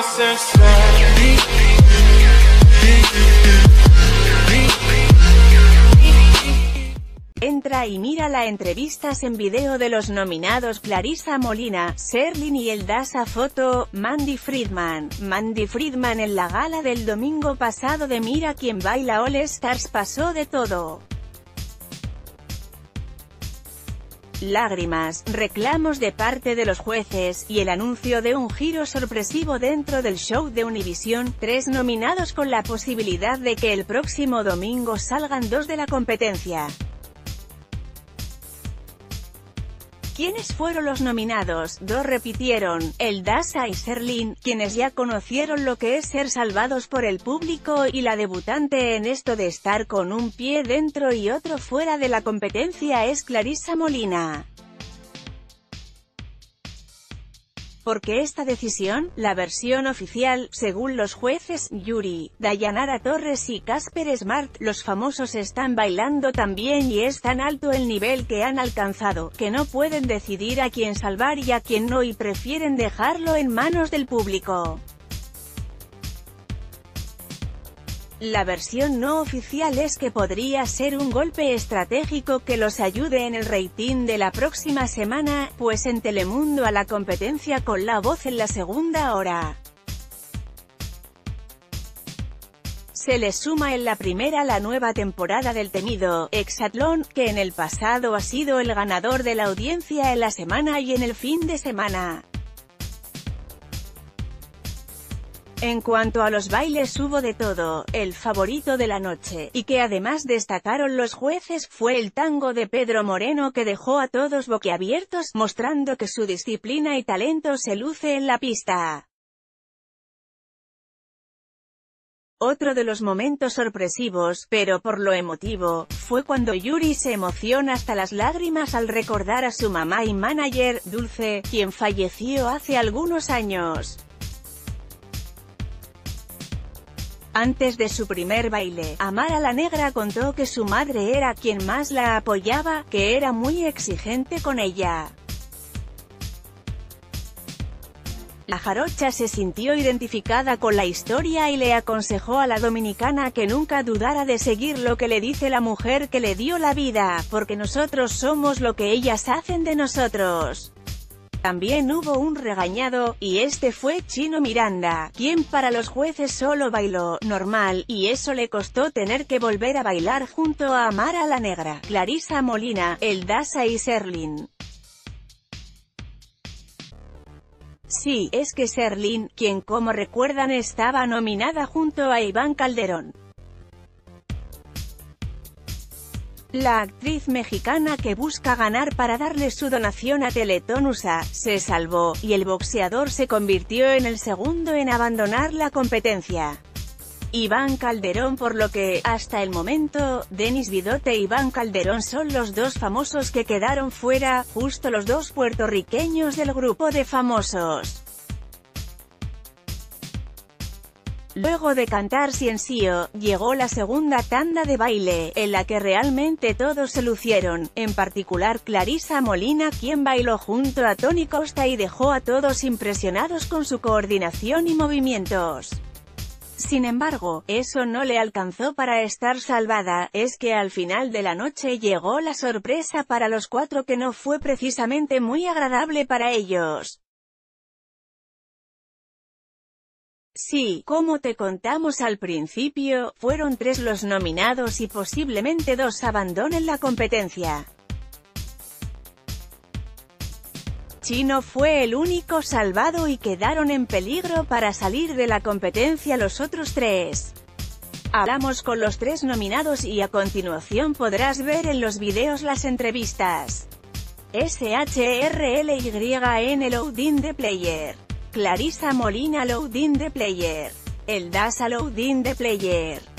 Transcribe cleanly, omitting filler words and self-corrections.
Entra y mira la entrevistas en video de los nominados Clarissa Molina, Zerlin y el Dasa Photo, Mandy Friedman. Mandy Friedman en la gala del domingo pasado de Mira quién baila All Stars pasó de todo. Lágrimas, reclamos de parte de los jueces, y el anuncio de un giro sorpresivo dentro del show de Univision. 3 nominados con la posibilidad de que el próximo domingo salgan 2 de la competencia. ¿Quiénes fueron los nominados? 2 repitieron, el Dasa y Zerlin, quienes ya conocieron lo que es ser salvados por el público, y la debutante en esto de estar con un pie dentro y otro fuera de la competencia es Clarissa Molina. ¿Por qué esta decisión? La versión oficial, según los jueces, Yuri, Dayanara Torres y Casper Smart, los famosos están bailando tan bien y es tan alto el nivel que han alcanzado, que no pueden decidir a quién salvar y a quién no y prefieren dejarlo en manos del público. La versión no oficial es que podría ser un golpe estratégico que los ayude en el rating de la próxima semana, pues en Telemundo a la competencia con La Voz en la segunda hora se le suma en la primera la nueva temporada del temido Hexatlón, que en el pasado ha sido el ganador de la audiencia en la semana y en el fin de semana. En cuanto a los bailes hubo de todo, el favorito de la noche, y que además destacaron los jueces, fue el tango de Pedro Moreno que dejó a todos boquiabiertos, mostrando que su disciplina y talento se luce en la pista. Otro de los momentos sorpresivos, pero por lo emotivo, fue cuando Yuri se emociona hasta las lágrimas al recordar a su mamá y manager, Dulce, quien falleció hace algunos años. Antes de su primer baile, Amara la Negra contó que su madre era quien más la apoyaba, que era muy exigente con ella. La jarocha se sintió identificada con la historia y le aconsejó a la dominicana que nunca dudara de seguir lo que le dice la mujer que le dio la vida, porque nosotros somos lo que ellas hacen de nosotros. También hubo un regañado, y este fue Chino Miranda, quien para los jueces solo bailó normal, y eso le costó tener que volver a bailar junto a Amara la Negra, Clarissa Molina, el Dasa y Zerlin. Sí, es que Zerlin, quien como recuerdan estaba nominada junto a Iván Calderón. La actriz mexicana que busca ganar para darle su donación a Teletón USA, se salvó, y el boxeador se convirtió en el segundo en abandonar la competencia. Iván Calderón, por lo que, hasta el momento, Denis Bidotte e Iván Calderón son los 2 famosos que quedaron fuera, justo los 2 puertorriqueños del grupo de famosos. Luego de cantar Ciencio, llegó la segunda tanda de baile, en la que realmente todos se lucieron, en particular Clarissa Molina, quien bailó junto a Tony Costa y dejó a todos impresionados con su coordinación y movimientos. Sin embargo, eso no le alcanzó para estar salvada, es que al final de la noche llegó la sorpresa para los 4 que no fue precisamente muy agradable para ellos. Sí, como te contamos al principio, fueron 3 los nominados y posiblemente 2 abandonen la competencia. Chino fue el único salvado y quedaron en peligro para salir de la competencia los otros 3. Hablamos con los 3 nominados y a continuación podrás ver en los videos las entrevistas. SHRLYN Loading the Player. Clarissa Molina Loading the Player. El Dasa Loading the Player.